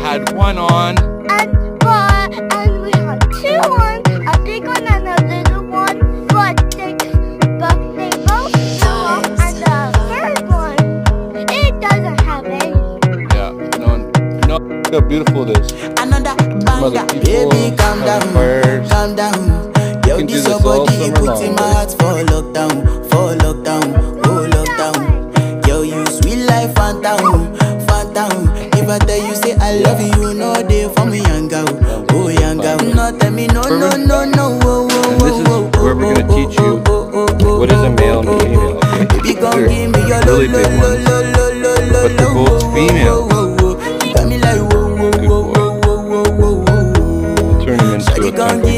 had one on. And we had two on, a big one and a little one. But they both fell off, and the third one, it doesn't have any. Yeah, no, look how beautiful it is. Another banger, baby, calm down, calm down. Yo, this your body, put in my heart for lockdown, oh lockdown. Yo, you sweet life, phantom, phantom. If I tell you say I love you, no day for me, young girl, oh young girl. No tell me no, no, no, no, oh, And this is where we're gonna teach you what is a male and a female. Okay? They're really big ones, but they're both female. Good boy. Turn him into a